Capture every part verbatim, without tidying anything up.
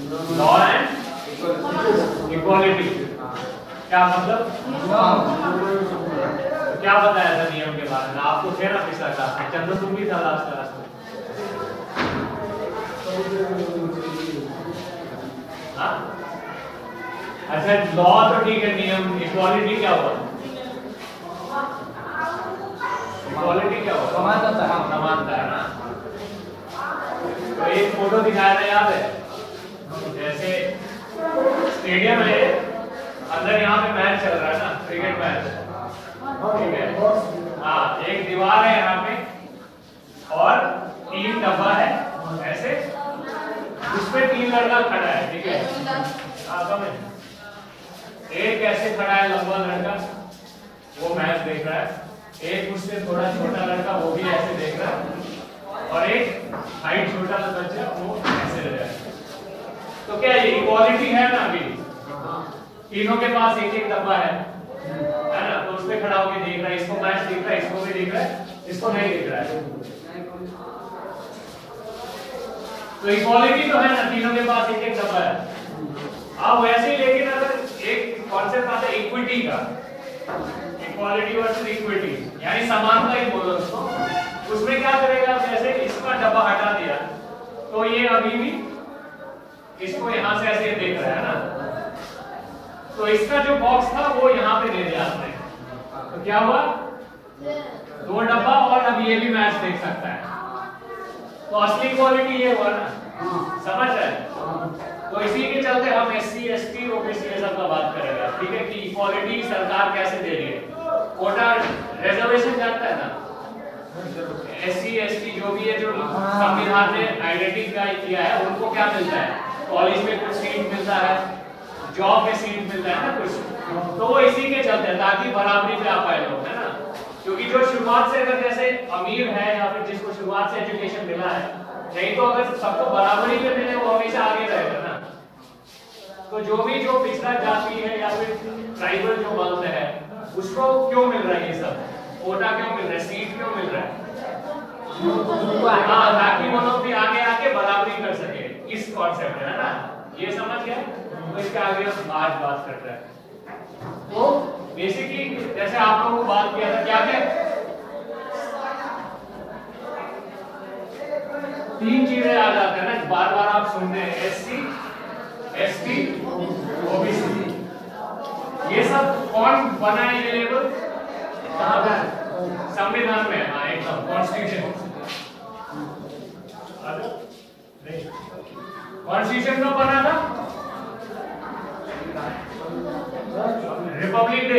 Law and equality. क्या मतलब? क्या बताया था नियम के बारे में? आपको थे ना पिछला क्लास में, चंद्र तुम भी था लास्ट क्लास में। हाँ अच्छा, लॉ तो ठीक है, नियम। इक्वालिटी क्या हुआ? इक्वालिटी क्या हुआ? समानता। समानता है ना। तो एक फोटो दिखाया था, याद है? जैसे स्टेडियम है, अंदर यहाँ पे मैच चल रहा है ना, क्रिकेट मैच, ठीक है? हाँ, एक दीवार है यहाँ पे और तीन डब्बा है ऐसे, उसपे तीन लड़का खड़ा है, ठीक है? हाँ समझ। एक ऐसे खड़ा है लंबा लड़का, वो मैच देख रहा है। एक उससे थोड़ा छोटा लड़का, वो भी ऐसे देख रहा है। और एक हाइट छोटा बच्चा, वो ऐसे रह रहा है। तो क्या ये इक्वालिटी है ना? अभी तीनों के पास एक एक डब्बा है, है ना? तो उसपे खड़ा होकर देख रहा है, इसको मैच देख रहा है, इसको भी देख रहा है, इसको नहीं देख रहा है। तो इक्वालिटी तो है ना, तीनों के पास एक एक डब्बा है। अब वैसे ही, लेकिन अगर एक कॉन्सेप्ट आता है इक्विटी का, इक्वालिटी वर्सेस इक्विटी, यानी समानता ही बोलो उसको। उसमें क्या करेगा? जैसे इसका डब्बा हटा दिया तो ये अभी भी इसको यहां से ऐसे देख रहा है ना, तो इसका जो बॉक्स था वो यहाँ पे दे दिया आपने, तो क्या हुआ? दो डब्बा, और अब ये भी मैच देख सकता है। तो असली क्वालिटी ये हुआ ना, समझ रहे? तो इसी के चलते हम S C S T OBC ये सब का बात करेंगे, ठीक है? कि इक्वालिटी सरकार कैसे दे रही है। कोटा रिजर्वेशन जानता है ना, एस सी एस टी जो भी है, जो संविधान ने आइडेंटिफाई किया है, उनको क्या मिलता है? कॉलेज में कुछ सीट मिलता है, जॉब में सीट मिलता है ना कुछ। तो वो इसी के चलते है, ताकि बराबरी पे आ पाए लोग, है ना? क्योंकि जो शुरुआत से अगर जैसे अमीर है या फिर जिसको शुरुआत से एजुकेशन मिला है, नहीं तो अगर सबको बराबरी पे मिले, वो हमेशा आगे रहेगा ना। तो जो भी जो पिछड़ा जाति है या फिर ट्राइबल जो वर्ग है, उसको क्यों मिल रहा है ये सब? कोटा क्यों मिल रहा है? सीट क्यों मिल रहा है? हाँ, ताकि वो लोग भी आगे आके बराबरी कर सके। इस कॉन्सेप्ट है ना, ये समझ गए? तो इसके आगे हम आज बात करते हैं। तो बेसिकली जैसे आप लोगों को बात किया था, क्या क्या तीन चीजें आ जाते हैं ना, बार बार आप सुनते हैं, S C S T OBC. ये सब कौन बना है ये लेवल? कहां पर? संविधान में। हाँ एकदम, कॉन्स्टिट्यूशन। कॉन्स्टिट्यूशन कब बना था? रिपब्लिक डे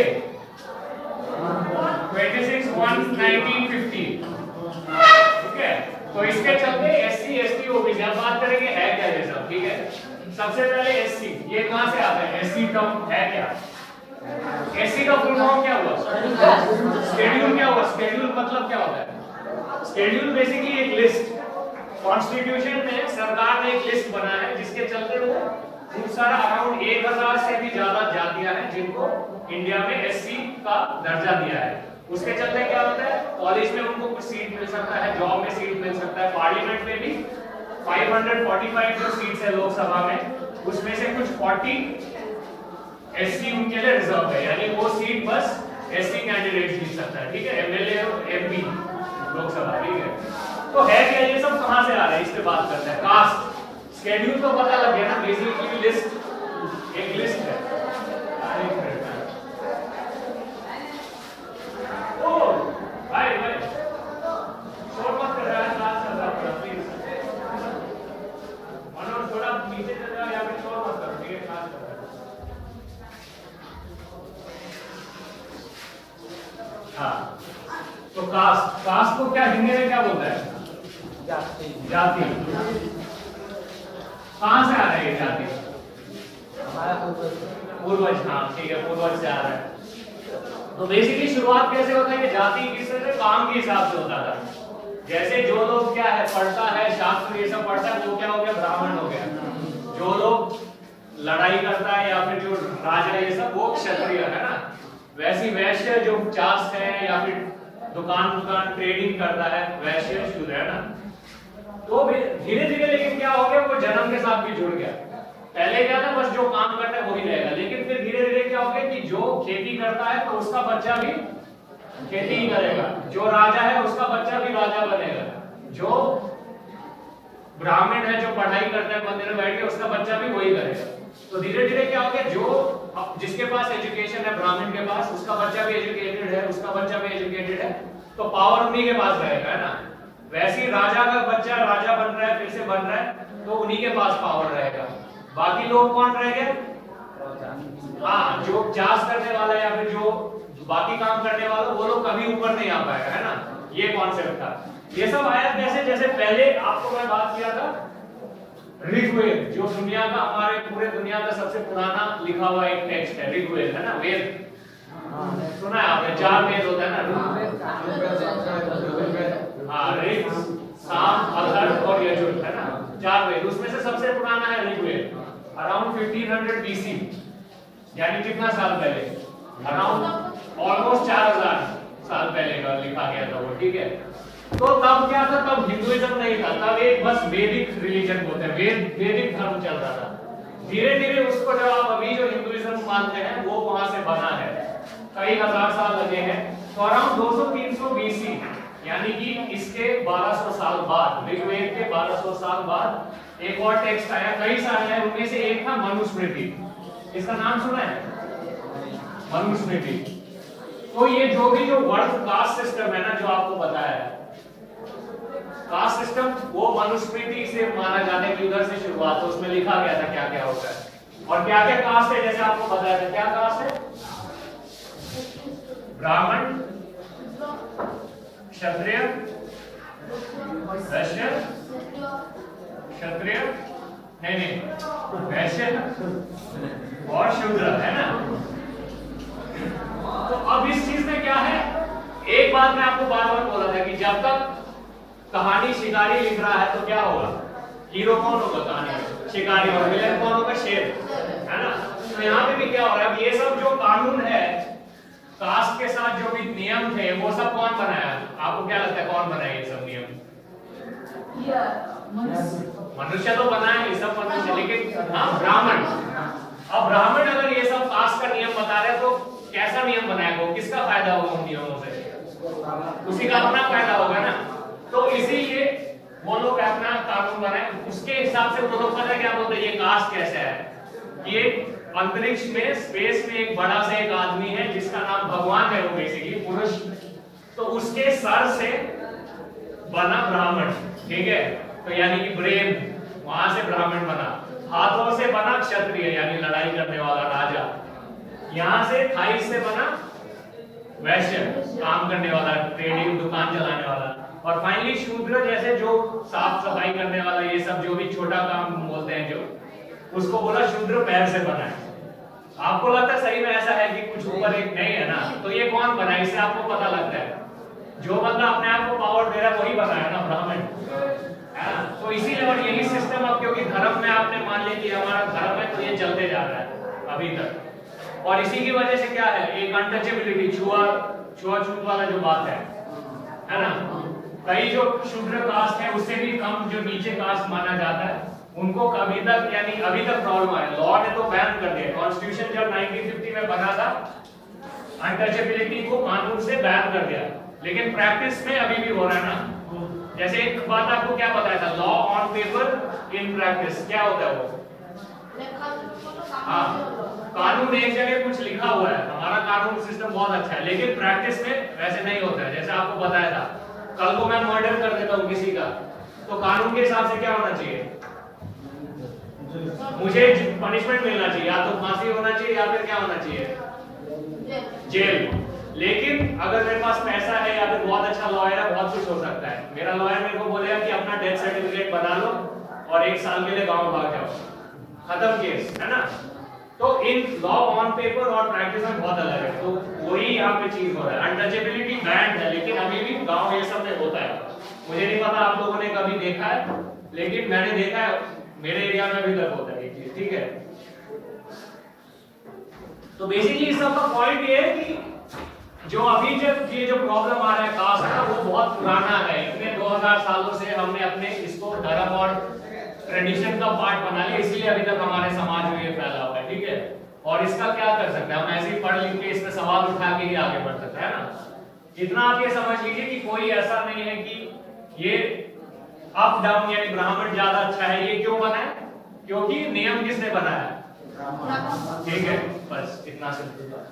छब्बीस वन नाइनटीन फिफ्टी, ठीक है? तो इसके चलते S C S T OBC हम बात करेंगे है क्या ये सब, ठीक है? सबसे पहले एस सी, ये कहां से आता है? एस सी टर्म है क्या? एस सी का फुल फॉर्म क्या हुआ? शेड्यूल। क्या हुआ? शेड्यूल मतलब क्या होता है? शेड्यूल बेसिकली एक लिस्ट, कॉन्स्टिट्यूशन में सरकार ने एक लिस्ट बनाया है, जिसके चलते वो बहुत सारा अराउंड एक हजार से भी ज्यादा जातियां हैं जिनको इंडिया में एससी का दर्जा दिया है। उसके चलते क्या होता है? कॉलेज में उनको कुछ सीट मिल सकता है, जॉब में सीट मिल सकता है, पार्लियामेंट में भी पाँच सौ पैंतालीस जो सीट्स है लोकसभा में, उसमें से कुछ चालीस एससी उनके लिए रिजर्व है, यानी वो सीट बस एससी कैंडिडेट जीत सकता है, ठीक है? एमएलए और एमपी लोकसभा, ठीक है? तो है क्या ये सब? कहां से आ रहा है? इस पे बात करते हैं। कास्ट, शेड्यूल तो पता लग गया ना, बेसिकली लिस्ट, एक लिस्ट है। ओ भाई भाई शोर मत कर रहा है, क्लास चल रहा है, प्लीज मनोज थोड़ा नीचे चल रहा है, या फिर शोर मत करो, ठीक है? क्लास चल रहा है। हाँ, तो कास्ट, कास्ट को क्या हिंदी में क्या बोलता है? जाति। जाति कहां से आ रहा है ये जाति? हमारा पूर्वज। हाँ ठीक है, पूर्वज से आ रहा है। तो बेसिकली शुरुआत कैसे होता है? ये जाति किससे? काम के हिसाब से होता था। जैसे जो लोग क्या है पढ़ता है, शास्त्र ये सब पढ़ता है, वो क्या हो गया? ब्राह्मण हो गया। जो लोग लड़ाई करता है या फिर जो राजा ये सब, वो क्षत्रिय है ना। वैसी वैश्य जो चाष है या फिर दुकान दुकान ट्रेडिंग करता है, वैश्य शूद्र है ना। तो धीरे धीरे लेकिन क्या हो गया? वो जन्म के साथ भी जुड़ गया। पहले क्या था, बस जो काम करता है वही रहेगा, लेकिन फिर धीरे धीरे क्या हो गया कि जो खेती करता है तो उसका बच्चा भी खेती ही करेगा, जो राजा है उसका बच्चा भी राजा बनेगा, जो ब्राह्मण है जो पढ़ाई करता है मंदिर में बैठ के उसका बच्चा भी वही करेगा। तो धीरे धीरे क्या हो गया, जो जिसके पास एजुकेशन है ब्राह्मण के पास, उसका बच्चा भी एजुकेटेड है, उसका बच्चा भी एजुकेटेड है, तो पावर उन्हीं के पास रहेगा, है ना। वैसे ही राजा का बच्चा राजा बन रहा है, फिर से बन रहा है, तो उन्हीं के पास पावर रहेगा। बाकी लोग कौन रहेंगे, हाँ जो जास करने वाला या फिर जो बाकी काम करने वाला, वो लोग कभी ऊपर नहीं आ पाएगा, है ना। ये कॉन्सेप्ट था। ये सब आया कैसे, जैसे पहले आपको मैं बात किया था ऋग्वेद, जो दुनिया का हमारे पूरे दुनिया का सबसे पुराना लिखा हुआ एक टेक्स्ट है ऋग्वेद, है ना। वेद सुना है आपने, चार वेद होता है ना, हाँ ऋग साम अथर्व और यजुर, है ना, चार वेद। उसमें से सबसे पुराना है Rigveda, around fifteen hundred BC, यानी कितना साल पहले, अराउंड ऑलमोस्ट चार हजार साल पहले का लिखा गया था वो, ठीक है। तो तब क्या था, तब हिंदुइज्म नहीं था, तब एक बस वैदिक रिलीजन बोलते हैं, वेद वैदिक धर्म चल रहा था। धीरे धीरे उसको जब आप अभी जो हिंदुइज्म मानते हैं वो वहां से बना है, कई हजार साल लगे हैं। तो अराउंड दो सौ तीन सौ बीसी, यानी कि इसके बारह सौ साल बाद, ऋग्वेद के बारह सौ साल बाद एक और टेक्स्ट आया, कई सारे हैं, उनमें से एक था मनुस्मृति। इसका नाम सुना है, मनुस्मृति। तो ये जो भी जो वर्ल्ड कास्ट सिस्टम है ना, जो आपको बताया है कास्ट सिस्टम, वो मनुस्मृति से माना जाता है कि उधर से शुरुआत है। उसमें लिखा गया था क्या क्या होता है और क्या क्या कास्ट है, जैसे आपको बताया था। क्या कास्ट है, ब्राह्मण, क्षत्रिय, वैश्य, क्षत्रिय नहीं नहीं वैश्य और शूद्र, है ना। तो अब इस चीज में क्या है, एक बात मैं आपको बार बार बोला था कि जब तक कहानी शिकारी लिख रहा है तो क्या होगा, हीरो कौन होगा कहानी में, शिकारी, और विलेन कौन होगा, शेर, है ना। तो यहाँ पे भी क्या हो रहा है, ये सब जो कानून है कास्ट के साथ जो भी नियम थे वो सब कौन बनाया, आपको क्या लगता है कौन बनाया ये सब नियम? मनुष्य तो बनाए ये सब मनुष्य, लेकिन हाँ ब्राह्मण। अब ब्राह्मण अगर ये सब कास्ट का नियम बता रहे तो कैसा नियम बनाएगा, किसका फायदा होगा उन नियमों से, उसी का अपना फायदा होगा ना। तो इसीलिए वो लोग अपना कानून बनाए, उसके हिसाब से वो लोग पता क्या बोलते हैं, ये कास्ट कैसा है, ये अंतरिक्ष में स्पेस में एक बड़ा सा एक आदमी है जिसका नाम भगवान है, वो बेसिकली पुरुष, तो उसके सर से बना ब्राह्मण, ठीक है। तो यानी कि ब्रेन, वहां से ब्राह्मण बना, हाथों से बना क्षत्रिय यानी लड़ाई करने वाला राजा, यहां से थाई से बना वैश्य काम करने वाला, ट्रेडिंग दुकान चलाने वाला, और फाइनली शूद्र जैसे जो साफ सफाई करने वाला, ये सब जो भी छोटा काम बोलते हैं जो, उसको बोला शूद्र पैर से बना है। आपको लगता है सही में ऐसा है कि कुछ ऊपर एक नहीं है ना, तो ये कौन बना, इससे आपको पता लगता है जो बंदा अपने आप को पावर दे रहा है वही बना है ना, ब्राह्मण, है ना। तो इसीलिए और यही सिस्टम, अब क्योंकि धर्म में आपने मान लिया कि हमारा धर्म है तो ये चलते जा रहा है अभी तक, और इसी की वजह से क्या है, एक अनटचेबिलिटी, छुआ छुआछूत वाला जो बात है, है ना। कई जो शूद्र कास्ट है उससे भी कम जो नीचे कास्ट माना जाता है, उनको कभी तक यानी अभी तक प्रॉब्लम आया, लॉ ने तो बैन कर दिया, कॉन्स्टिट्यूशन जब नाइनटीन फिफ्टी में बना था अनटचेबिलिटी को कानून से बैन कर दिया, लेकिन प्रैक्टिस में अभी भी हो रहा है ना। जैसे एक बात आपको क्या बताया था, law on paper in practice, क्या होता है वो, हाँ कानून एक जगह कुछ लिखा हुआ है, हमारा कानून सिस्टम बहुत अच्छा है, लेकिन प्रैक्टिस में वैसे नहीं होता है। जैसे आपको बताया था, कल को मैं मर्डर कर देता हूँ किसी का, तो कानून के हिसाब से क्या होना चाहिए, मुझे पनिशमेंट मिलना चाहिए, या तो फांसी होना चाहिए या फिर क्या होना चाहिए, जेल। लेकिन अगर मेरे पास पैसा है या फिर बहुत अच्छा लॉयर है, बहुत कुछ हो सकता है। मेरा लॉयर मेरे को बोलेगा कि अपना डेथ सर्टिफिकेट बना लो और एक साल के लिए गांव भाग जाओ, खत्म केस, है ना। तो इन लॉ ऑन पेपर और प्रैक्टिस में बहुत अलग है, तो वही यहाँ पे चीज हो रहा है। अनटचेबिलिटी बैंड है, लेकिन अभी भी गांव ये सब में होता है। मुझे नहीं पता आप लोगों ने कभी देखा है, लेकिन मैंने देखा है, मेरे एरिया में अभी तक होता है ये चीज, ठीक है। तो बेसिकली इस सब का पॉइंट ये है कि जो अभी जब ये जो प्रॉब्लम आ रहा है कास्ट का, वो बहुत पुराना है। इतने दो हज़ार सालों से हमने अपने इसको धर्म और ट्रेडिशन का पार्ट बना लिया, इसीलिए अभी तक हमारे समाज में ये फैला हुआ है, ठीक है। और इसका क्या कर सकते हैं हम, ऐसे ही पढ़ लिख के इस पे सवाल उठा के ही आगे बढ़ सकते हैं ना। इतना आप ये समझ लीजिए कि कोई ऐसा नहीं है कि ये अप डाउन यानी ब्राह्मण ज्यादा अच्छा है। ये क्यों बना है? क्योंकि नियम किसने बनाया? ठीक है, बस इतना सिंपल था।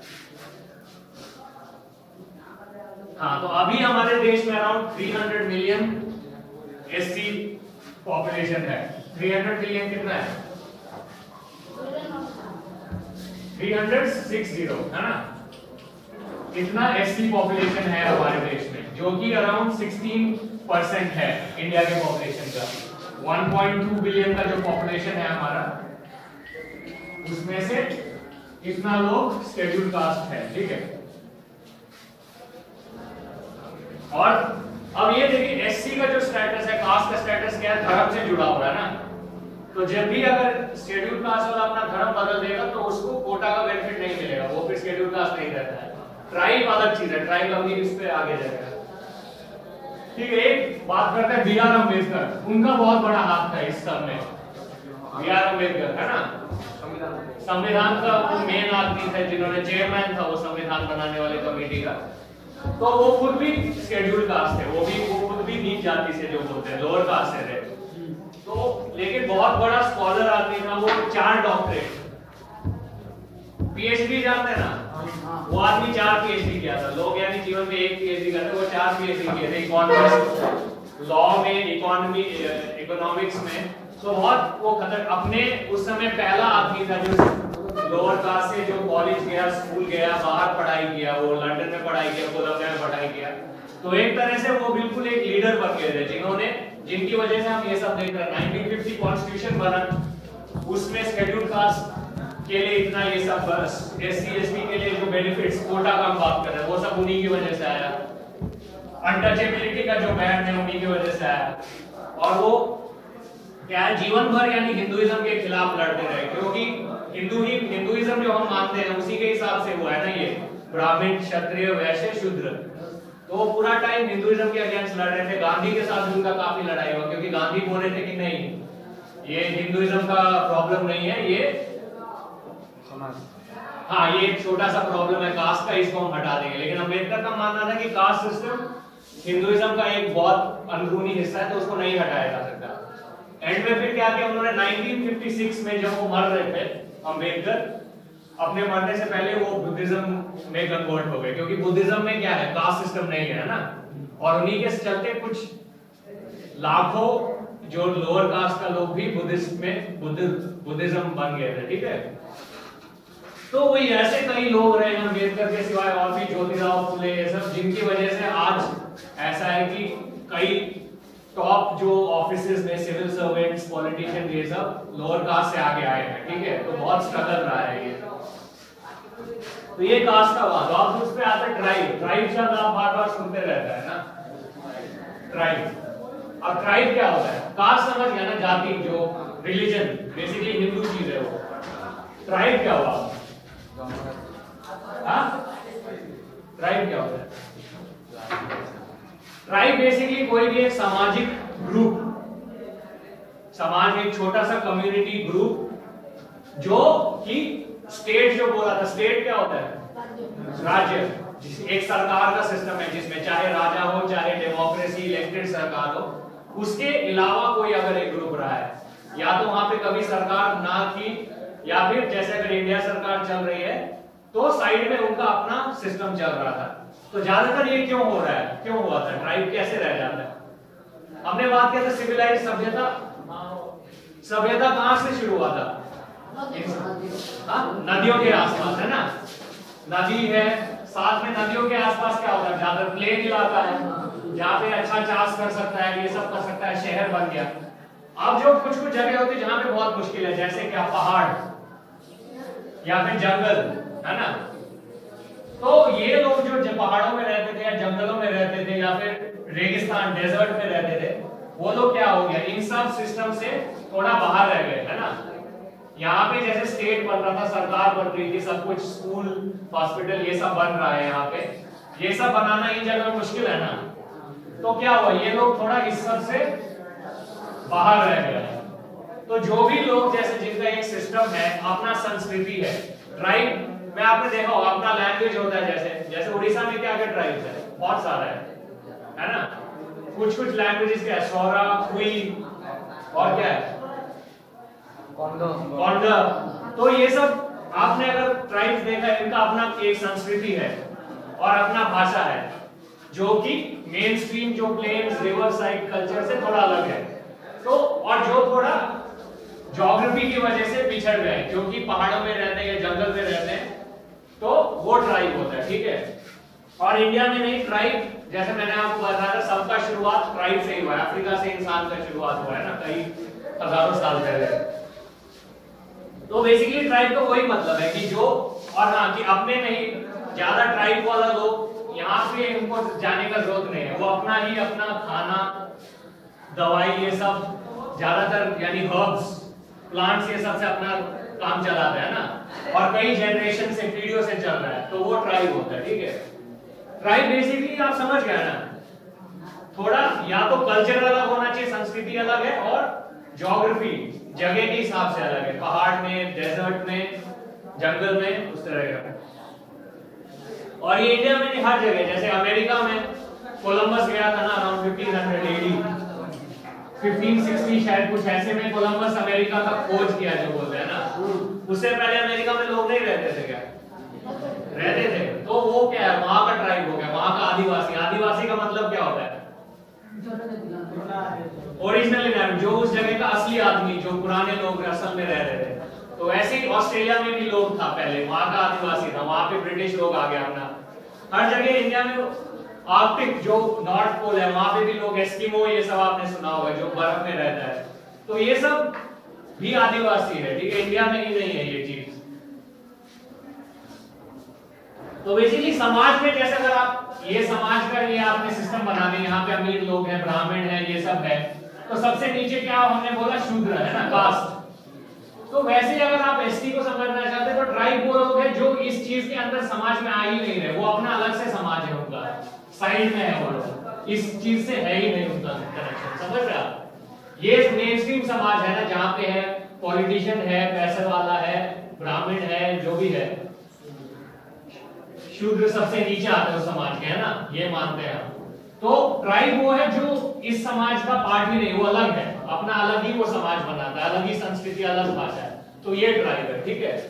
हाँ, तो अभी हमारे देश में अराउंड तीन सौ मिलियन एससी पॉपुलेशन है। तीन सौ मिलियन कितना है? तीन सौ साठ है ना, इतना एससी पॉपुलेशन है हमारे देश में, जो कि अराउंड सोलह परसेंट है इंडिया के पॉपुलेशन का। एक पॉइंट दो बिलियन का जो पॉपुलेशन है हमारा, उसमें से इतना लोग शेड्यूल कास्ट है, ठीक है। और अब ये देखिए एससी का जो स्टेटस है, कास्ट का स्टेटस क्या है? धर्म से जुड़ा हुआ है ना। तो जब भी अगर शेड्यूल कास्ट वाला अपना धर्म बदल देगा तो उसको कोटा का बेनिफिट नहीं मिलेगा, वो फिर शेड्यूल कास्ट नहीं रहता है। ट्राइब अलग चीज है, ट्राइब अभी इस पे आगे जाएगा, ठीक है। एक बात करते हैं बी आर अम्बेडकर, उनका बहुत बड़ा हाथ था इस सब में। बी आर अम्बेडकर है ना, संविधान का वो मेन आदमी थे, जिन्होंने चेयरमैन था वो संविधान बनाने वाले कमेटी का। तो वो खुद भी शेड्यूल कास्ट थे, वो भी वो खुद भी नीच जाति से जो बोलते हैं, लोअर कास्ट से थे। तो लेकिन बहुत बड़ा स्कॉलर आदमी था वो, चार डॉक्टरेट, पीएचडी जानते हैं ना, वो आदमी चार पीएचडी किया था। लोग यानी जीवन में एक पीएचडी करते, वो चार पीएचडी किए थे, इकोनॉमिक्स, लॉ में, इकोनॉमी, इकोनॉमिक्स में। तो बहुत वो खतर अपने उस समय पहला आदमी था जो लोअर कास्ट से जो कॉलेज गया, स्कूल गया, बाहर पढ़ाई किया, वो लंदन में पढ़ाई किया, कोलंबिया में पढ़ाई किया। तो एक तरह से वो बिल्कुल एक लीडर बन गए थे, जिन्होंने जिनकी वजह से हम ये सब देख रहे हैं। नाइनटीन फिफ्टी कॉन्स्टिट्यूशन बना, उसमें शेड्यूल कास्ट के लिए इतना ये सब, एससी एसटी के लिए जो बेनिफिट्स, कोटा का हम बात कर रहे हैं, वो सब उन्हीं की वजह से आया। अनटचेबिलिटी का जो बैन है उन्हीं की वजह से आया। और वो क्या है, जीवन भर यानी हिंदुइज्म के खिलाफ लड़ते रहे, क्योंकि हिंदू ही हिंदुइज्म जो हम मानते हैं उसी के हिसाब से वो है ना, ये ब्राह्मण, क्षत्रिय, वैश्य, शूद्र। तो वो पूरा टाइम हिंदुइज्म के अगेंस्ट लड़ रहे थे। गांधी के साथ भी उनका काफी लड़ाई हुआ, क्योंकि गांधी बोल रहे थे कि नहीं, ये हिंदुइज्म का प्रॉब्लम नहीं है, ये हाँ ये एक छोटा सा प्रॉब्लम है कास्ट का, इसको हम हटा देंगे। लेकिन अम्बेडकर का मानना था कि कास्ट सिस्टम हिंदुइज्म का एक बहुत अंदरूनी हिस्सा है, तो उसको नहीं हटाया जा सकता। एंड में फिर क्या किया उन्होंने, नाइनटीन फिफ्टी सिक्स में जब वो मर रहे थे अम्बेडकर, अपने मरने से पहले वो बुद्धिज्म में कन्वर्ट हो गए, क्योंकि बुद्धिज्म में क्या है, कास्ट सिस्टम नहीं है ना। और उन्हीं के चलते कुछ लाखों जो लोअर कास्ट का लोग भी बुद्धिज्म में बुद्धिज्म बन गए थे, ठीक है। तो वही ऐसे कई लोग रहे हैं अम्बेडकर के सिवाय, और भी ज्योतिराव फुले, ये सब, जिनकी वजह से आज ऐसा है कि कई टॉप जो ऑफिसेज में सिविल सर्वेंट्स, पॉलिटिशियन, ये सब लोअर कास्ट से आगे आए हैं, ठीक है। तो बहुत स्ट्रगल रहा है ये। तो ये कास्ट का बात। आप उस पे आते ट्राइब, ट्राइब शब्द आप बार बार सुनते रहता है ना, ट्राइब। अब ट्राइब क्या होता है? कास्ट समझ गया ना, जाति, जो रिलीजन बेसिकली हिंदू चीज है वो। ट्राइब क्या हुआ? ट्राइब क्या होता है? ट्राइब बेसिकली कोई भी एक सामाजिक ग्रुप, समाज एक छोटा सा कम्युनिटी ग्रुप, जो कि स्टेट जो बोला था, स्टेट क्या होता है? राज्य। एक सरकार का सिस्टम है जिसमें चाहे राजा हो, चाहे डेमोक्रेसी इलेक्टेड सरकार हो, उसके अलावा कोई अगर एक ग्रुप रहा है, या तो वहां पे कभी सरकार ना थी, या फिर जैसे अगर इंडिया सरकार चल रही है तो साइड में उनका अपना सिस्टम चल रहा था। तो ज्यादातर ये क्यों हो रहा है, क्यों हुआ था, ट्राइब कैसे रह जाता है? हमने बात किया था सिविलाइज सभ्यता। सभ्यता कहां से शुरू हुआ था? हाँ, नदियों के आसपास, है ना। नदी है, साथ में नदियों के आसपास क्या होता है? ज्यादा प्लेन इलाका है, जहाँ पे अच्छा चाष कर सकता है, ये सब कर सकता है, शहर बन गया। अब जो कुछ कुछ जगह होती है जहाँ पे बहुत मुश्किल है, जैसे क्या पहाड़ या फिर जंगल, है ना। तो ये लोग जो पहाड़ों में रहते थे या जंगलों में रहते थे या फिर रेगिस्तान डेजर्ट में रहते थे, वो लोग क्या हो गया, इन सब सिस्टम से थोड़ा बाहर रह गए, है ना। यहाँ पे जैसे स्टेट बन रहा था, सरकार बन रही थी, सब कुछ स्कूल, हॉस्पिटल, ये सब बन रहा है यहाँ पे, ये सब बनाना इन जगह मुश्किल है ना। तो क्या हुआ, ये लोग थोड़ा इस सब से बाहर रह गए। तो जो भी लोग जैसे जिनका एक सिस्टम है, अपना संस्कृति है, ट्राइब में आपने देखा होगा अपना लैंग्वेज होता है, जैसे जैसे उड़ीसा में क्या क्या ट्राइब्स है, बहुत सारा है है ना, कुछ कुछ लैंग्वेजेस क्या है, सोरा, कुई और क्या है, कोंडा। तो ये सब आपने अगर ट्राइब्स देखा है, इनका अपना एक संस्कृति है और अपना भाषा है, जो कि मेन स्ट्रीम जो प्लेन्स रिवर साइड कल्चर से थोड़ा अलग है। तो और जो थोड़ा ज्योग्राफी की वजह से पिछड़ गए, क्योंकि पहाड़ों में रहते हैं या जंगल में रहते हैं, तो वो ट्राइब होता है, ठीक है। और इंडिया में नहीं, ट्राइब जैसे मैंने आपको बताया सबका शुरुआत ट्राइब से ही हुआ है, अफ्रीका से इंसान का शुरुआत हुआ है ना, कई हजारों साल पहले। तो बेसिकली ट्राइब का वही मतलब है कि जो, और हाँ कि अपने में ही ज्यादा ट्राइब वाला लोग यहाँ पे इनको जाने का जरूरत नहीं है, वो अपना ही अपना खाना, दवाई, ये सब ज्यादातर यानी हर्ब्स, प्लांट्स, ये सब से अपना काम चलाता है ना, और कई जनरेशन से, पीढ़ियों से चल रहा है, तो वो ट्राइब होता है, ठीक है। ट्राइब बेसिकली आप समझ गए ना, थोड़ा या तो कल्चर अलग होना चाहिए, संस्कृति अलग है, और ज्योग्राफी जगह के हिसाब से अलग है, पहाड़ में, डेजर्ट में, जंगल में, उस तरह का। और ये इंडिया में नहीं, हर जगह, जैसे अमेरिका में कोलंबस गया था ना around fifteen hundred A D, fifteen sixty शायद कुछ ऐसे में कोलंबस अमेरिका का खोज किया जो बोलते हैं ना। उससे पहले अमेरिका में लोग नहीं रहते थे क्या? रहते थे। तो वो क्या है, वहां का ट्राइब हो गया, वहां का आदिवासी। आदिवासी का मतलब क्या होता है? ओरिजिनल इनहैबिटेंट, जो उस जगह का असली आदमी, जो पुराने लोग असल में रह रहे थे। तो ऐसे ही ऑस्ट्रेलिया में भी लोग था पहले, वहां का आदिवासी था, वहां पे ब्रिटिश लोग आ गए अपना। हर जगह इंडिया में आर्कटिक जो नॉर्थ पोल है, वहां पे भी लोग, एस्किमो, ये सब आपने सुना होगा, जो बर्फ में रहता है। तो ये सब भी आदिवासी है, ठीक है। इंडिया में ही नहीं है ये चीज। तो बेसिकली समाज में जैसे अगर आप ये समाज का ये आपने सिस्टम बना दिया, यहाँ पे अमीर लोग हैं, ब्राह्मण है, ये सब है, तो सबसे नीचे क्या हमने बोला, शूद्र है ना, कास्ट। तो वैसे अगर आप एसटी को समझना चाहते हैं तो ट्राइब वो लोग हैं जो इस चीज के अंदर समाज में आ ही नहीं रहे, वो अपना अलग से समाज है, उनका साइड में है, वो लोग इस चीज से है ही नहीं उनका कनेक्शन, समझ रहे आप। ये मेनस्ट्रीम समाज है ना, जहाँ पे है पॉलिटिशियन है, पैसे वाला है, ब्राह्मण है, जो भी है, शूद्र सबसे नीचे आते हैं उस समाज के, है ना, ये मानते हैं हम। तो ट्राइब वो है जो इस समाज का पार्ट ही नहीं, वो अलग है, अपना अलग ही वो समाज बनाता है, अलग ही संस्कृति, अलग भाषा है। तो ये ट्राइब है, ठीक है।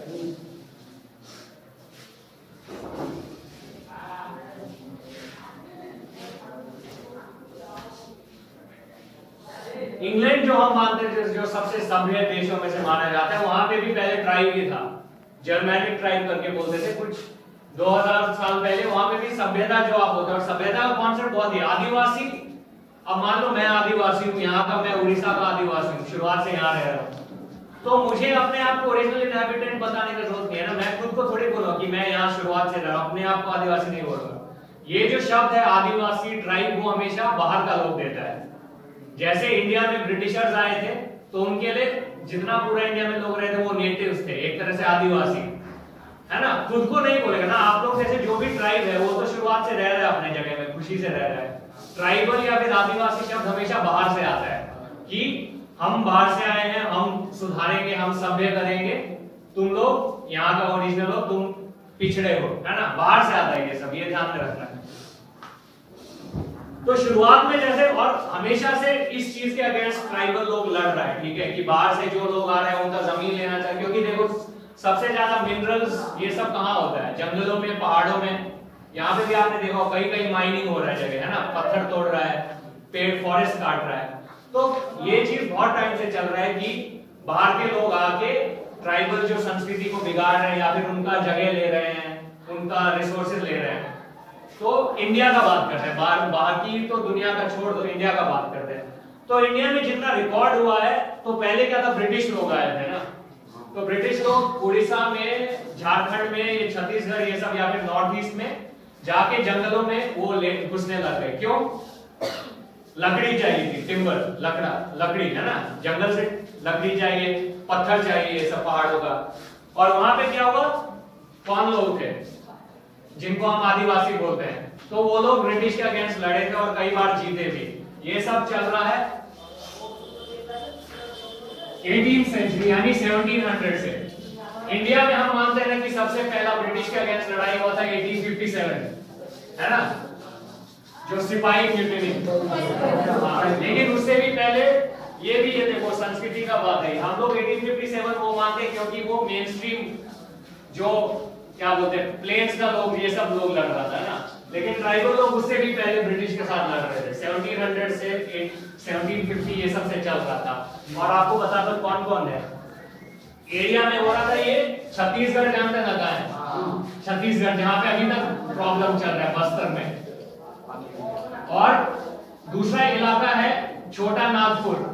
इंग्लैंड जो हम मानते हैं, जो सबसे सभ्य देशों में से माना जाता है, वहां पे भी पहले ट्राइब ही था, जर्मैनिक ट्राइब करके बोलते थे कुछ दो हज़ार साल पहले। वहां पे भी सभ्यता जो आप होता है, और सभ्यता का कॉन्सेप्ट बहुत ही आदिवासी। अब मान लो मैं आदिवासी हूँ, यहाँ का, मैं उड़ीसा का आदिवासी हूँ, शुरुआत से यहाँ रह रहा हूँ, तो मुझे अपने आप को ओरिजिनल इनहैबिटेंट बताने की जरूरत नहीं है ना। मैं खुद को थोड़ी बोलूँ कि मैं यहाँ शुरुआत से रहा हूँ, अपने आप को आदिवासी नहीं बोलूंगा। ये जो शब्द है आदिवासी, ट्राइब, वो हमेशा बाहर का लोग देता है। जैसे इंडिया में ब्रिटिशर्स आए थे, तो उनके लिए जितना पूरा इंडिया में लोग रहे थे वो नेटिव्स थे, एक तरह से आदिवासी, है ना। खुद को नहीं बोलेगा ना। आप लोग जैसे जो भी ट्राइब है, वो तो शुरुआत से रह रहा है अपने जगह में, खुशी से रह रहा है। ट्राइबल या फिर आदिवासी शब्द हमेशा बाहर से आता है कि हम बाहर से आए हैं, हम सुधारेंगे, हम सभ्य करेंगे, तुम लोग यहाँ का ओरिजिनल हो, तुम पिछड़े हो, है ना। बाहर से आता है ये सब, ये ध्यान में रखना है। तो शुरुआत में जैसे, और हमेशा से इस चीज के अगेंस्ट ट्राइबल लोग लड़ रहा है, ठीक है, कि बाहर से जो लोग आ रहे हैं उनका जमीन लेना चाहिए। क्योंकि देखो सबसे ज्यादा मिनरल्स ये सब कहाँ होता है, जंगलों में, पहाड़ों में। यहाँ पे भी आपने देखा कई कई माइनिंग हो रहा है जगह, है ना, पत्थर तोड़ रहा है, पेड़, फॉरेस्ट काट रहा है। तो ये चीज बहुत टाइम से चल रहा है कि बाहर के लोग आके ट्राइबल जो संस्कृति को बिगाड़ रहे हैं, या फिर उनका जगह ले रहे हैं, उनका रिसोर्सेज ले रहे हैं। तो इंडिया का बात करते हैं, बाहर बाहर की तो दुनिया का छोड़ दो, इंडिया का बात करते हैं। तो इंडिया में जितना रिकॉर्ड हुआ है, तो पहले क्या था, ब्रिटिश लोग आए थे ना। तो ब्रिटिश लोग उड़ीसा में, झारखंड में, ये छत्तीसगढ़, ये सब, या फिर नॉर्थ ईस्ट में जाके जंगलों में वो ले घुसने लग गए। क्यों? लकड़ी चाहिए थी, टिम्बर, लकड़ा, लकड़ी, है ना, जंगल से लकड़ी चाहिए, पत्थर चाहिए, ये सब पहाड़ों का। और वहां पे क्या हुआ, कौन लोग थे जिनको हम आदिवासी बोलते हैं, तो वो लोग ब्रिटिश के अगेंस्ट लड़े थे और कई बार जीते भी। ये सब चल रहा है। एटीन सेंचुरी यानी सेवनटीन हंड्रेड से। इंडिया में हम मानते हैं कि सबसे पहला ब्रिटिश के अगेंस्ट लड़ाई हुआ था एटीन फिफ्टी सेवन, है ना, जो सिपाही म्यूटिनी। लेकिन उससे भी पहले ये भी ये देखो संस्कृति का बात है, हम लोग एटीन फिफ्टी सेवन वो मानते हैं क्योंकि वो मेन स्ट्रीम जो क्या बोलते हैं प्लेन्स का लोग ये सब लोग लड़ रहा था ना, लेकिन ट्राइबल लोग उससे भी पहले ब्रिटिश के साथ लड़ रहे थे। सेवनटीन हंड्रेड से सेवनटीन फिफ्टी ये सब से चल रहा था। और आपको बता दो कौन कौन है एरिया में हो रहा था ये। छत्तीसगढ़ जानते हैं ना है, छत्तीसगढ़ जहां पे अभी तक प्रॉब्लम चल रहा है बस्तर में। और दूसरा इलाका है छोटा नागपुर,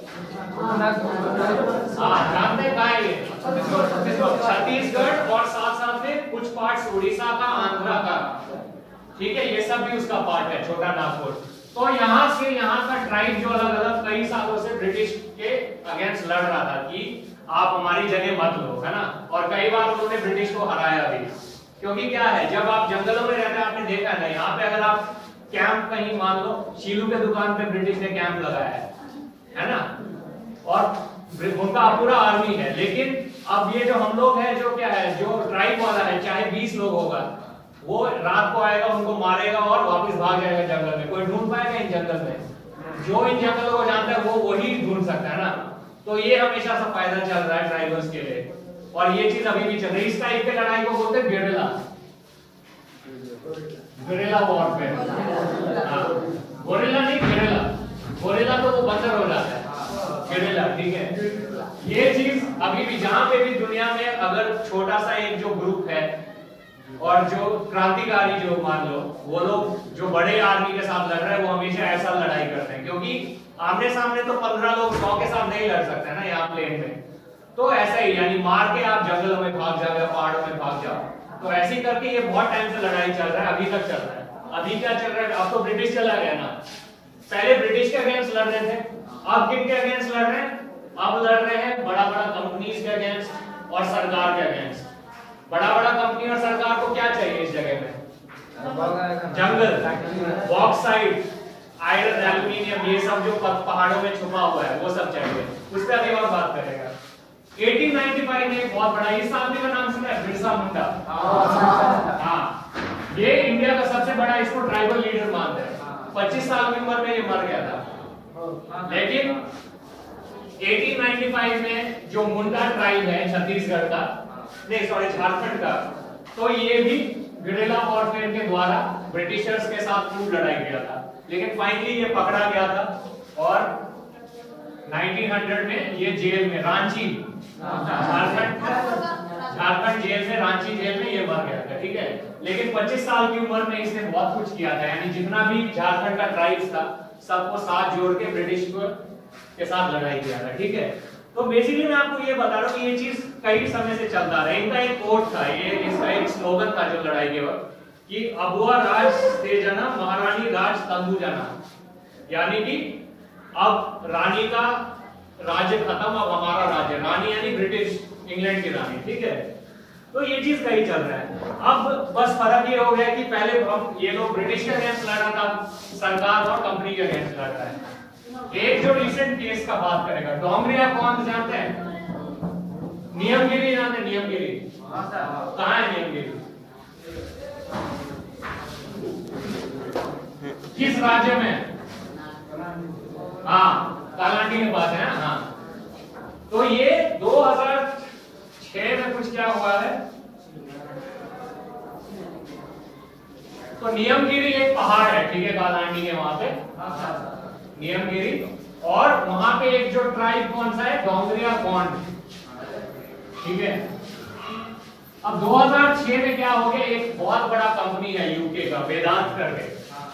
हाँ जानते हैं कहाँ है ये, छत्तीसगढ़ और साथ साथ में कुछ पार्ट्स उड़ीसा का, आंध्रा का, ठीक है, ये सब भी उसका पार्ट है छोटा नागपुर। तो यहाँ से यहाँ का ट्राइब जो अलग अलग कई सालों से ब्रिटिश के अगेंस्ट लड़ रहा था कि आप हमारी जगह मत लो, है ना। और कई बार उन्होंने ब्रिटिश को हराया भी, क्योंकि क्या है जब आप जंगलों में रहते हैं, आपने देखा है ना, यहाँ पे अगर आप कैंप कहीं मान लो शीलू के दुकान पे ब्रिटिश ने कैंप लगाया है, है ना, और उनका पूरा आर्मी है। लेकिन अब ये जो हम लोग हैं जो क्या है जो ट्राइब वाला है, चाहे बीस लोग होगा, वो रात को आएगा उनको मारेगा और वापस भाग जाएगा जंगल में। कोई ढूंढ पाएगा इन जंगल में? जो इन जंगलों को जानता है वो वही ढूंढ सकता है ना। तो ये हमेशा से फायदा चल रहा है ट्राइबल्स के लिए, और ये चीज अभी भी चल रही है। इस टाइप के लड़ाई को बोलते हैं गेरिला, गेरिला वॉरफेयर। गोरिल्ला नहीं गेरिला, गोरिल्ला तो वो बंदर हो जाता है, गेरिला, ठीक है। ये चीज अभी भी जहां पे भी दुनिया में अगर छोटा सा एक जो ग्रुप है और जो क्रांतिकारी जो मान लो वो लोग जो बड़े आर्मी के साथ लड़ रहे हैं, वो हमेशा ऐसा लड़ाई करते हैं, क्योंकि आमने सामने तो पंद्रह लोग सौ के साथ नहीं लड़ सकते ना यहाँ प्लेन में। तो ऐसा ही यानी मार के आप जंगलों में भाग जाओ या पहाड़ों में भाग जाओ। तो ऐसे करके ये बहुत टाइम से लड़ाई चल रहा है, अभी तक चल रहा है। अभी क्या चल रहा है, अब तो ब्रिटिश चला गया ना, पहले ब्रिटिश के अगेंस्ट लड़ रहे थे, अब किन के अगेंस्ट लड़ रहे हैं? अब लड़ रहे हैं बड़ा बड़ा कंपनीज के अगेंस्ट और सरकार के अगेंस्ट। बड़ा बड़ा कंपनी और सरकार को क्या चाहिए इस जगह में? जंगल, बॉक्साइट, आयरन, एल्युमिनियम, ये सब जो पहाड़ों में छुपा हुआ है वो सब चाहिए। उस पर अभी और बात करेगा। एटीन नाइंटी फाइव में एक बहुत बड़ा, इस आदमी का नाम सुना है? बिरसा मुंडा। हाँ, ये इंडिया का सबसे बड़ा इसको ट्राइबल लीडर मानते हैं। पच्चीस साल की उम्र में ये मर गया था। लेकिन एटीन नाइंटी फाइव में जो मुंडा ट्राइब है छत्तीसगढ़ का, नहीं सॉरी झारखंड का, तो ये भी गेरिला वॉरफेयर के द्वारा ब्रिटिशर्स के साथ खूब लड़ाई किया था। लेकिन फाइनली ये पकड़ा गया था और नाइंटीन हंड्रेड में ये जेल में, रांची, झारखंड झारखंड जेल में, रांची जेल में ये मर गया था, ठीक है। लेकिन पच्चीस साल की उम्र में इसने बहुत कुछ किया था, यानी जितना भी झारखंड का ट्राइब्स था सबको साथ जोड़ के ब्रिटिश के साथ लड़ाई किया था, ठीक है। तो बेसिकली मैं आपको ये बता रहा हूँ कि ये चीज कई समय से चलता रहा। इनका एक कोट था, ये इसका एक स्लोगन था जो लड़ाई के वक्त, कि अबुआ राज ते जना महारानी राज तंदु जना, यानी कि अब रानी का राज्य खत्म, अब हमारा राज्य। रानी यानी ब्रिटिश, इंग्लैंड की रानी, ठीक है। तो ये चीज कहीं चल रहा है। अब बस फर्क ये हो गया कि पहले हम ये लोग ब्रिटिश के अगेंस्ट लड़ रहा था, सरकार और कंपनी के अगेंस्ट लड़ रहा है। एक जो रिसेंट केस का बात करेगा, डोंगरिया कौन जानते हैं? नियमगिरी जानते हैं? नियमगिरी कहाँ है? नियमगिरी किस राज्य में? हाँ, कालांडी के पास है ना। हाँ, तो ये दो हज़ार छह में कुछ क्या हुआ है, तो नियमगिरी एक पहाड़ है, ठीक है, कालांडी के वहां पे नियमगिरी, और वहां पे एक जो ट्राइब कौन सा है? डोंगरिया कौंड, ठीक है। अब दो हज़ार छह में क्या हो गया, एक बहुत बड़ा कंपनी है यूके का, वेदांत करके,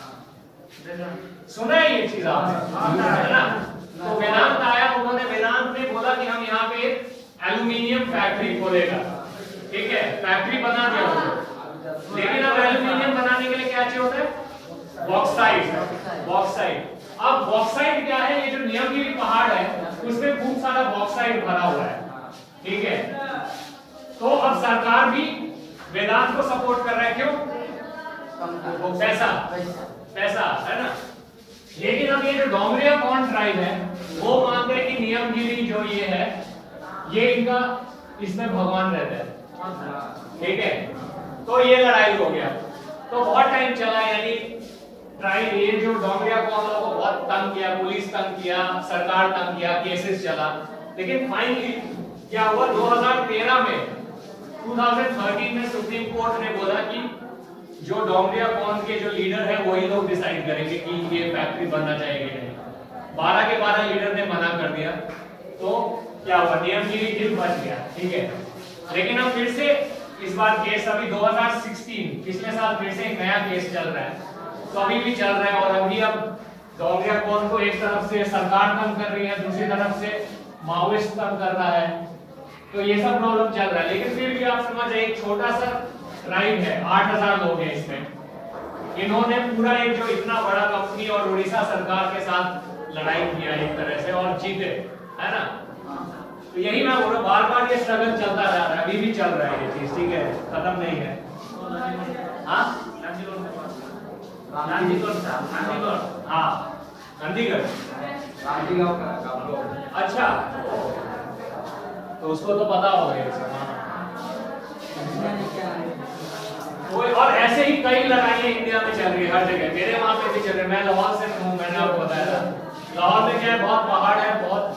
सुना है ये चीज आपने, है ना। तो वेदांत आया, उन्होंने वेदांत में बोला कि हम यहाँ पे एल्यूमिनियम फैक्ट्री खोलेगा, ठीक है, फैक्ट्री बना दिया उन्होंने। लेकिन अब एल्यूमिनियम बनाने के लिए क्या चाहिए होता है? Bauxite, bauxite. अब बॉक्साइट क्या है? ये जो नियमगिरी पहाड़ है उसमें खूब सारा बॉक्साइट भरा हुआ है, ठीक है। तो अब सरकार भी वेदांत को सपोर्ट कर रहा है, क्यों? पैसा, पैसा है ना। लेकिन अब ये जो डोंगरिया कौंड ट्राइब है वो मानते हैं कि नियमगिरी जो ये है ये इनका इसमें भगवान रहता है, ठीक है। तो ये लड़ाई हो गया, तो बहुत टाइम चला, यानी ट्राई ये जो डोंगरिया कौन को बहुत तंग किया, पुलिस तंग किया, सरकार तंग किया, केसेस चला, लेकिन फाइनली क्या हुआ दो हज़ार तेरह में दो हज़ार तेरह में सुप्रीम कोर्ट ने बोला कि जो डोंगरिया कौन के जो लीडर है वही लोग डिसाइड करेंगे कि ये फैक्ट्री बनना चाहिए कि नहीं। बारह के बारह लीडर ने मना कर दिया, तो क्या हुआ नियमगिरी दिल बच गया, ठीक है। लेकिन अब फिर से इस बार केस अभी दो हज़ार सोलह पिछले साल फिर से एक नया केस चल रहा है, तो अभी भी चल रहा है। और अभी अब डोंगरिया कौन को एक तरफ से सरकार तंग कर रही है, दूसरी तरफ से माओइस्ट तंग कर रहा है, तो ये सब प्रॉब्लम चल रहा है। लेकिन फिर भी आप समझ जाइए एक छोटा सा ट्राइब है, आठ हज़ार लोग हैं इसमें, इन्होंने पूरा एक जो इतना बड़ा कंपनी और उड़ीसा सरकार के साथ लड़ाई किया एक तरह से और जीते, है ना। तो यही मैं बोल रहा हूं, बार बार ये स्ट्रगल चलता जा रहा है, अभी भी चल रहा है ये चीज, ठीक है, खत्म नहीं है। हाँ हाँ गांधीगढ़, अच्छा तो उसको तो पता होगा ये सब। और ऐसे ही कई लड़ाइयां इंडिया में चल रही है हर जगह, मेरे वहां पे भी चल रही है। मैं लाहौर से हूँ, मैंने आपको बताया था, लाहौर में क्या है, बहुत पहाड़ है, बहुत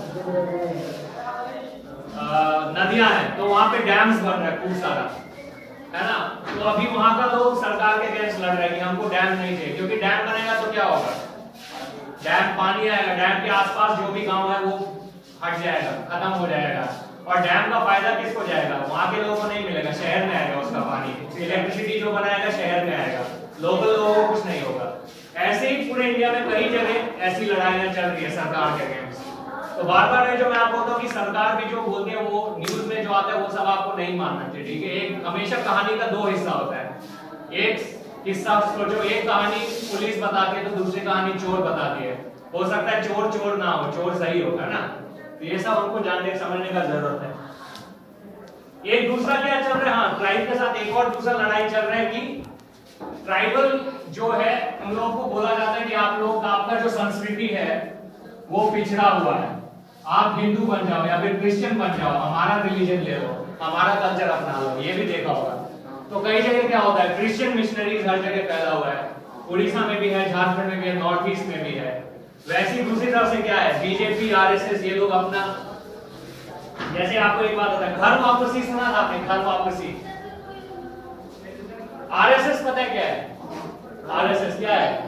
नदियां हैं, तो वहां पे डैम्स बन रहे हैं खूब सारा, है ना। तो अभी वहां का लोग सरकार के अगेंस्ट लड़ रहे हैं कि हमको डैम नहीं चाहिए, क्योंकि डैम बनेगा तो क्या होगा, डैम पानी आएगा, डैम के आसपास जो भी गांव है वो हट जाएगा, खत्म हो जाएगा, और डैम का फायदा किसको जाएगा, वहां के लोगों को नहीं मिलेगा, शहर में आएगा उसका पानी, इलेक्ट्रिसिटी जो बनाएगा शहर में आएगा, लोकल लोगों को कुछ नहीं होगा। ऐसे ही पूरे इंडिया में कई जगह ऐसी लड़ाइयां चल रही है सरकार के अगेंस्ट। तो बार बार है जो मैं आपको बताऊं कि सरकार भी जो बोलती है वो न्यूज में जो आता है वो सब आपको नहीं मानना चाहिए, ठीक है। एक हमेशा कहानी का दो हिस्सा होता है, एक हिस्सा सोचो, एक कहानी पुलिस बताती है तो दूसरी कहानी चोर बताती है, हो सकता है चोर चोर ना हो, चोर सही होगा ना। तो ये सब हमको जानने समझने का जरूरत है। एक दूसरा क्या चल रहा है, हाँ ट्राइब के साथ एक और दूसरा लड़ाई चल रहा है कि ट्राइबल जो है उन लोगों को बोला जाता है कि आप लोग, आपका जो संस्कृति है वो पिछड़ा हुआ है, आप हिंदू बन जाओ या फिर क्रिश्चियन बन जाओ, हमारा रिलीजन ले लो, हमारा कल्चर अपना लो, ये भी देखा होगा। तो कई जगह क्या होता है, क्रिश्चियन मिशनरीज हर जगह फैला हुआ है, उड़ीसा में भी है, झारखंड में भी है, नॉर्थ ईस्ट में भी है। वैसी दूसरी तरफ से क्या है, बीजेपी आरएसएस ये लोग अपना, जैसे आपको एक बात होता है, घर वापसी सुना था आपने, घर वापसी, आरएसएस पता है क्या है, आरएसएस क्या है,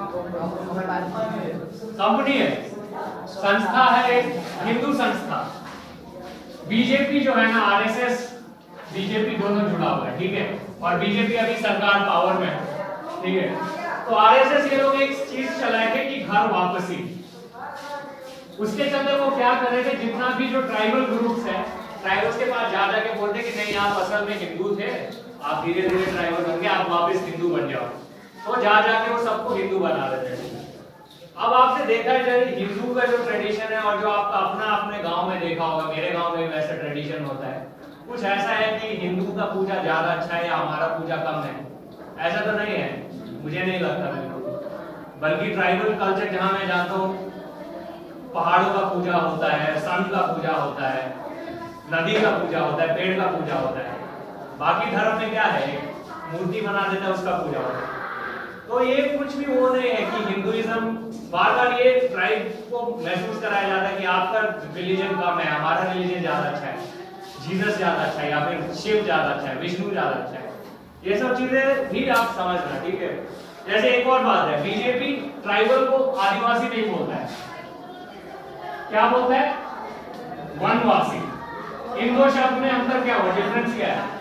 कंपनी है, संस्था है, एक हिंदू संस्था। बीजेपी जो है ना, आरएसएस बीजेपी दोनों जुड़ा हुआ है, ठीक है, और बीजेपी अभी सरकार पावर में है, ठीक है। तो आरएसएस ये लोग एक चीज चलाए थे कि घर वापसी, उसके चलते वो क्या कर रहे थे, जितना भी जो ट्राइबल ग्रुप्स है, ट्राइबल्स के पास जा जाके बोलते कि नहीं आप असल में हिंदू थे, आप धीरे धीरे ट्राइबल बन गए, आप वापस हिंदू बन जाओ, तो जा जाके वो सबको हिंदू बना देते हैं। अब आपने देखा है हिंदू का जो ट्रेडिशन है और जो आपका अपना अपने गांव में देखा होगा, मेरे गांव में वैसा ट्रेडिशन होता है, कुछ ऐसा है कि हिंदू का पूजा ज्यादा अच्छा है या हमारा पूजा कम है, ऐसा तो नहीं है, मुझे नहीं लगता बिल्कुल। बल्कि ट्राइबल कल्चर जहां मैं जानता हूँ, पहाड़ों का पूजा होता है, सन का पूजा होता है, नदी का पूजा होता है, पेड़ का पूजा होता है। बाकी धर्म में क्या है, मूर्ति बना देता है, उसका पूजा होता है। तो ये कुछ भी वो नहीं है कि हिंदुइज्म, बार बार ये ट्राइब को महसूस कराया जाता है कि आपका रिलीजन कम है, हमारा रिलीजन ज्यादा अच्छा है, जीसस ज्यादा अच्छा है, या फिर शिव ज्यादा अच्छा है, विष्णु ज्यादा अच्छा है। ये सब चीजें भी आप समझना, ठीक है। जैसे एक और बात है, बीजेपी ट्राइबल को आदिवासी नहीं बोलता है, क्या बोलता है, वनवासी। इन दो शब्द में अंतर क्या हुआ, डिफरेंस क्या है,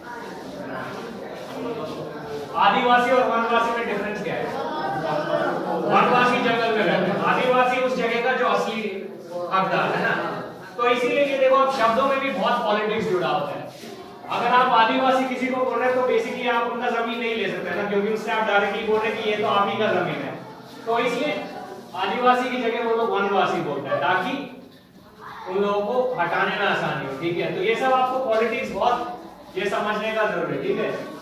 आदिवासी और वनवासी में डिफरेंस क्या है। वनवासी जंगल में रहते हैं, आदिवासी उस जगह का जो असली हकदार है ना। तो इसीलिए ये देखो, आप शब्दों में भी बहुत पॉलिटिक्स जुड़ा होता है। अगर आप आदिवासी किसी को बोल रहे हैं तो बेसिकली आप उनका जमीन नहीं ले सकते ना, क्योंकि उससे आप डायरेक्टली बोल रहे हैं कि ये तो आप ही का जमीन है। तो इसलिए आदिवासी की जगह वो लोग वनवासी बोलते हैं, ताकि उन लोगों को हटाने में आसानी हो, ठीक है। तो ये सब आपको पॉलिटिक्स बहुत ये समझने का जरूरी है, ठीक है।